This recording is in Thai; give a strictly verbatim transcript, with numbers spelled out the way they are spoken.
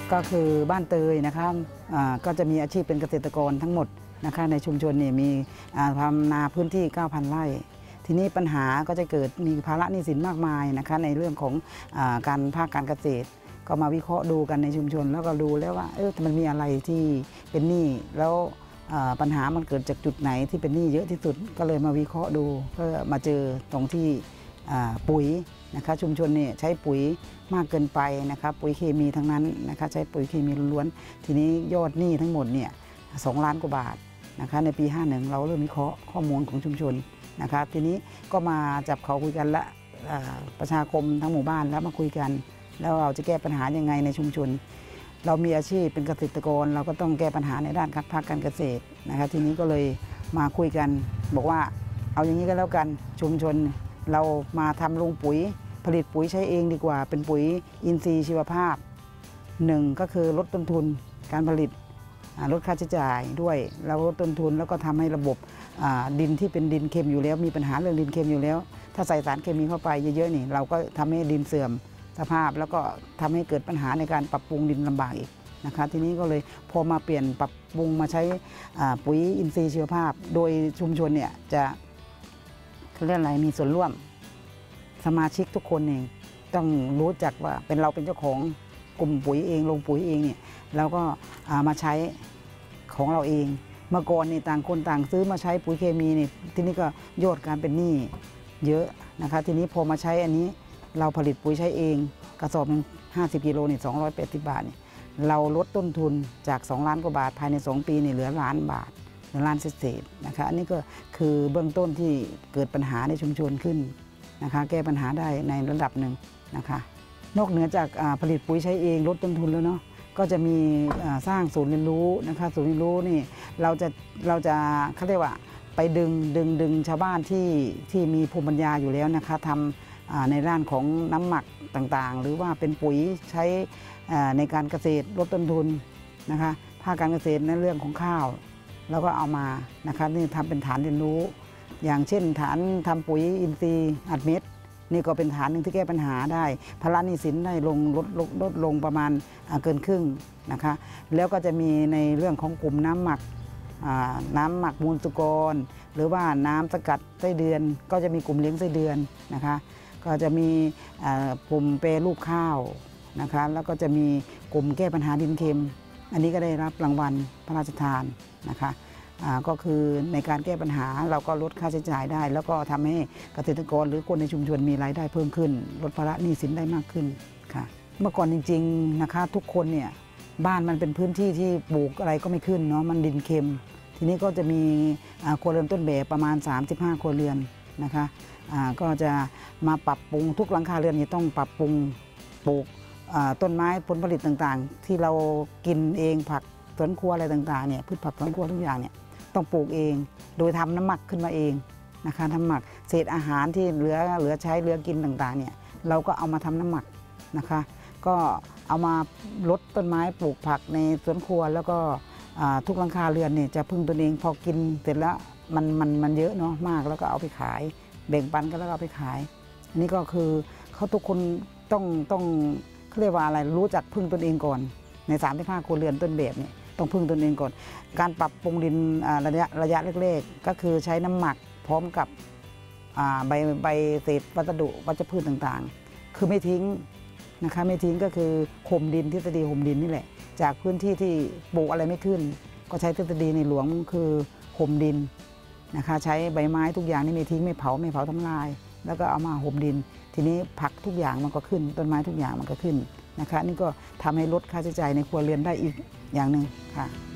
ก็คือบ้านเตยนะคะก็จะมีอาชีพเป็นเกษตรกรทั้งหมดนะคะในชุมชนนี่มีทำนาพื้นที่ เก้าพัน ไร่ทีนี้ปัญหาก็จะเกิดมีภาระหนี้สินมากมายนะคะในเรื่องของการภาคการเกษตรก็มาวิเคราะห์ดูกันในชุมชนแล้วก็ดูแล้วว่าเออมันมีอะไรที่เป็นหนี้แล้วปัญหามันเกิดจากจุดไหนที่เป็นหนี้เยอะที่สุดก็เลยมาวิเคราะห์ดูก็มาเจอตรงที่ปุ๋ยนะคะชุมชนเนี่ยใช้ปุ๋ยมากเกินไปนะคะปุ๋ยเคมีทั้งนั้นนะคะใช้ปุ๋ยเคมีล้วนๆทีนี้ยอดหนี้ทั้งหมดเนี่ยสองล้านกว่าบาทนะคะในปีห้าสิบเราเริ่มวิเคราะห์ข้อมูลของชุมชนนะคะทีนี้ก็มาจับเขาคุยกันละประชาคมทั้งหมู่บ้านแล้วมาคุยกันแล้วเราจะแก้ปัญหายังไงในชุมชนเรามีอาชีพเป็นเกษตรกรเราก็ต้องแก้ปัญหาในด้านภาคการเกษตรนะคะทีนี้ก็เลยมาคุยกันบอกว่าเอาอย่างนี้ก็แล้วกันชุมชนเรามาทำโรงปุ๋ยผลิตปุ๋ยใช้เองดีกว่าเป็นปุ๋ยอินทรีย์ชีวภาพหนึ่งก็คือลดต้นทุนการผลิตลดค่าใช้จ่ายด้วยเราลดต้นทุนแล้วก็ทำให้ระบบดินที่เป็นดินเค็มอยู่แล้วมีปัญหาเรื่องดินเค็มอยู่แล้วถ้าใส่สารเคมีเข้าไปเยอะๆนี่เราก็ทำให้ดินเสื่อมสภาพแล้วก็ทำให้เกิดปัญหาในการปรับปรุงดินลำบากอีกนะคะทีนี้ก็เลยพอมาเปลี่ยนปรับปรุงมาใช้ปุ๋ยอินทรีย์ชีวภาพโดยชุมชนเนี่ยจะเขาเรียกอะไรมีส่วนร่วมสมาชิกทุกคนเองต้องรู้จักว่าเป็นเราเป็นเจ้าของกลุ่มปุ๋ยเองลงปุ๋ยเองเนี่ยเราก็มาใช้ของเราเองเมื่อก่อนนี่ต่างคนต่างซื้อมาใช้ปุ๋ยเคมีนี่ทีนี้ก็ยอดการเป็นหนี้เยอะนะคะทีนี้พอมาใช้อันนี้เราผลิตปุ๋ยใช้เองกระสอบหนึ่งห้าสิบกิโลนี่สองร้อยแปดสิบบาทนี่เราลดต้นทุนจากสองล้านกว่าบาทภายในสองปีนี่เหลือล้านบาทเหลือล้านเศษๆนะคะอันนี้ก็คือเบื้องต้นที่เกิดปัญหาในชุมชนขึ้นนะคะแก้ปัญหาได้ในระดับหนึ่งนะคะนอกเหนือจากผลิตปุ๋ยใช้เองลดต้นทุนแล้วเนาะก็จะมีสร้างศูนย์เรียนรู้นะคะศูนย์เรียนรู้นี่เราจะเราจะเขาเรียกว่าไปดึงดึงดึงชาวบ้านที่ที่มีภูมิปัญญาอยู่แล้วนะคะทำในด้านของน้ำหมักต่างๆหรือว่าเป็นปุ๋ยใช้ในการเกษตรลดต้นทุนนะคะภาคการเกษตรในเรื่องของข้าวแล้วก็เอามานะคะนี่ทำเป็นฐานเรียนรู้อย่างเช่นฐานทำปุ๋ยอินทรีย์อัดเม็ดนี่ก็เป็นฐานหนึ่งที่แก้ปัญหาได้ภาระหนี้สินได้ลงลดลดลดลงประมาณเกินครึ่งนะคะแล้วก็จะมีในเรื่องของกลุ่มน้ำหมักน้ำหมักมูลสุกรหรือว่าน้ำสกัดไส้เดือนก็จะมีกลุ่มเลี้ยงไส้เดือนนะคะก็จะมีกลุ่มแปรรูปข้าวนะคะแล้วก็จะมีกลุ่มแก้ปัญหาดินเค็มอันนี้ก็ได้รับรางวัลพระราชทานนะคะก็คือในการแก้ปัญหาเราก็ลดค่าใช้จ่ายได้แล้วก็ทำให้เกษตรกรหรือคนในชุมชนมีรายได้เพิ่มขึ้นลดภาระหนี้สินได้มากขึ้นค่ะเมื่อก่อนจริงๆนะคะทุกคนเนี่ยบ้านมันเป็นพื้นที่ที่ปลูกอะไรก็ไม่ขึ้นเนาะมันดินเค็มทีนี้ก็จะมีครัวเรือนต้นแบบประมาณสามสิบห้าครัวเรือนนะคะก็จะมาปรับปรุงทุกหลังคาเรือนจะต้องปรับปรุงปลูกต้นไม้ผลผลิตต่างๆที่เรากินเองผักสวนครัวอะไรต่างๆเนี่ยพืชผักสวนครัวทุกอย่างเนี่ยต้องปลูกเองโดยทำน้ำหมักขึ้นมาเองนะคะน้ำหมักเศษอาหารที่เหลือเหลือใช้เหลือกินต่างๆเนี่ยเราก็เอามาทำน้ำหมักนะคะก็เอามาลดต้นไม้ปลูกผักในสวนครัวแล้วก็ทุกหลังคาเรือนเนี่ยจะพึ่งตนเองพอกินเสร็จแล้วมันมันมันเยอะเนาะมากแล้วก็เอาไปขายแบ่งปันกันแล้วก็เอาไปขายอันนี้ก็คือเขาทุกคนต้องต้องเขาเรียกว่าอะไรรู้จักพึ่งตนเองก่อนในสามสิบห้าครัวเรือนต้นแบบเนี่ยต้องพึ่งตนเองก่อนการปรับปรุงดินระยะระยะเล็กๆก็คือใช้น้ำหมักพร้อมกับใบใบเศษวัสดุวัชพืชต่างๆคือไม่ทิ้งนะคะไม่ทิ้งก็คือห่มดินทฤษฎีห่มดินนี่แหละจากพื้นที่ที่ปลูกอะไรไม่ขึ้นก็ใช้ทฤษฎีในหลวงคือห่มดินนะคะใช้ใบไม้ทุกอย่างนี่ไม่ทิ้งไม่เผาไม่เผาทำลายแล้วก็เอามาห่มดินทีนี้ผักทุกอย่างมันก็ขึ้นต้นไม้ทุกอย่างมันก็ขึ้นนะคะนี่ก็ทำให้ลดค่าใช้จ่ายในครัวเรือนได้อีกอย่างหนึ่งค่ะ